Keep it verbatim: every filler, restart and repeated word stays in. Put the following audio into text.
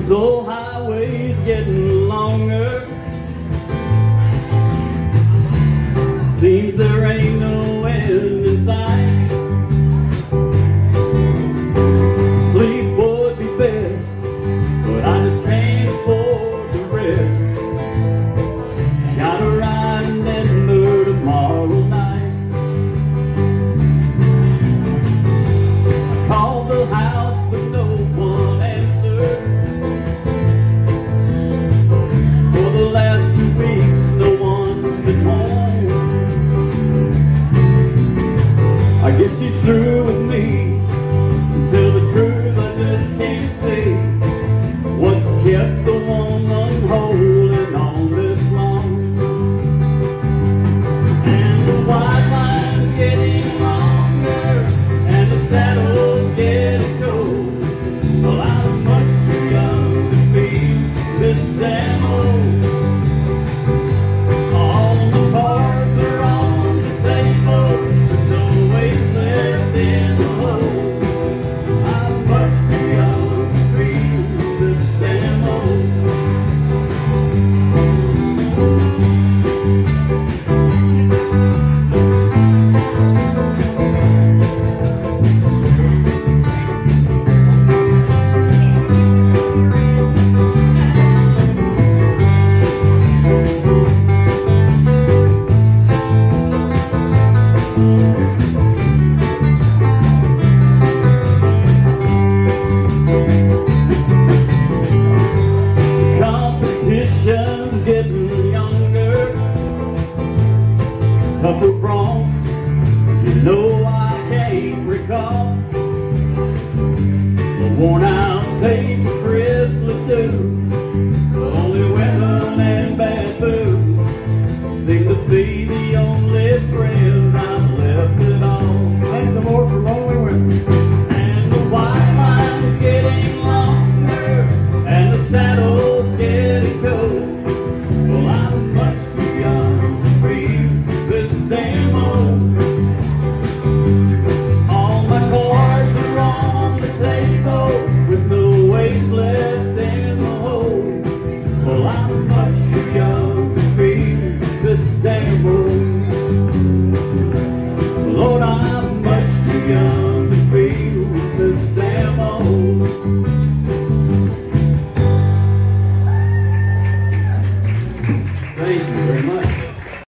This old highway's getting longer. Seems there ain't no end in sight. Sleep would be best, but I just can't afford the rest. Gotta ride in Denver tomorrow night. I called the house but no one answered. For the last two weeks no one's been home. I guess she's through with me. To tell the truth, I just can't see what's kept the woman holding on this long. And the white line's getting longer, and the saddle's getting cold. Well, I'm much too young to be this damn old. All the cards are on the table, there's no waste left in the hole. I'm much too young to be this damn old. Competition's getting younger, tougher broncs, you know I can't recall. The worn out tape of Chris Ledoux, the only women and bad booze seem to be the only friends I've left at all. Thank the Lord for lonely women. And the white line's getting longer, and the saddle's getting cold. Well, I'm much too young to be this damn old. All my cards are on the table, with no waste left in the hole. Well, I'm much too young to be this damn old. Lord, I'm much too young to be this damn old. Thank you very much.